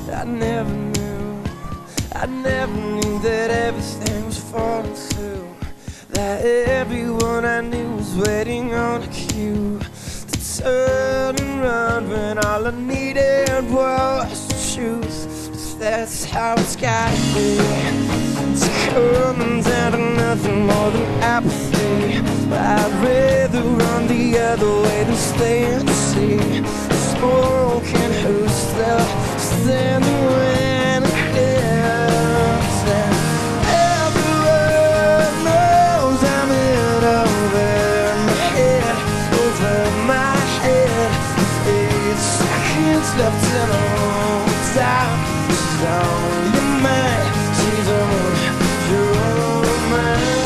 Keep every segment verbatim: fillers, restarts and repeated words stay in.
I never knew, I never knew that everything was falling through, that everyone I knew was waiting on a cue to turn and run when all I needed was the truth. That's how it's gotta be. It's coming down to nothing more than apathy. I'd rather run the other way than stay and see smoking who's still standing when it hits. And everyone knows I'm in over my head, over my head. Eight seconds left in all time. She's on your mind, she's on your mind.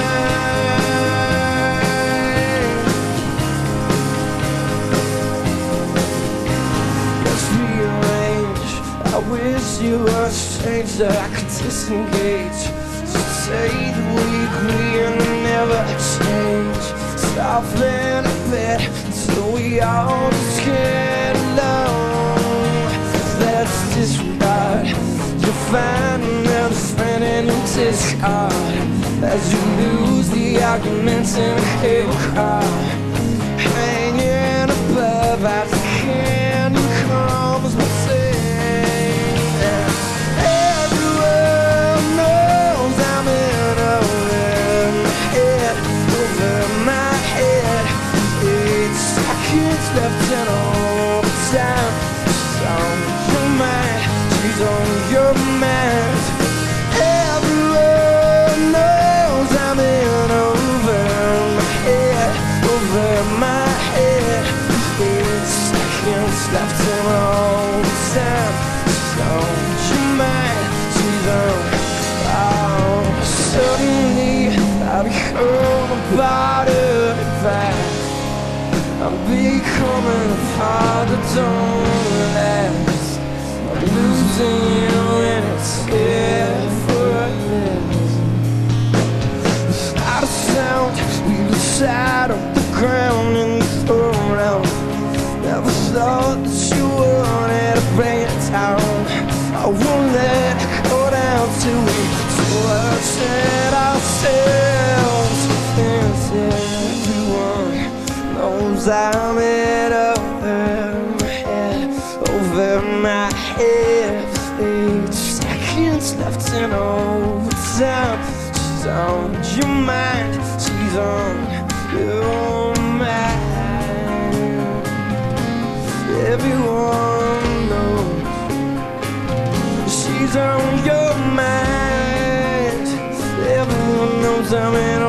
Let's rearrange. I wish you were a stranger I could disengage. So say the we agree and never change. Softly in a bed until we all just get along. That's disregard. You'll find another friend and you'll discard as you lose the arguments in a cable car. Hanging above as the candy comes missing. Everyone knows I'm in over my head, over my head. Eight seconds left in all the time. She's on your mind, she's on your mind. Everyone knows I'm in over my head, over my head. Eight seconds left in all the time. She's on your mind, she's on. Oh, suddenly I become a part of it back. I'm becoming a part that don't last. I'm losing you and it's effortless. Without a sound, we lose out of the ground and we throw around. Never thought that you wanted to bring it down. I won't let it go down till we touch it ourselves. And everyone knows I'm in over my head, over my head. Eight seconds left in overtime. She's on your mind, she's on your mind. Everyone knows she's on your mind. Everyone knows I'm in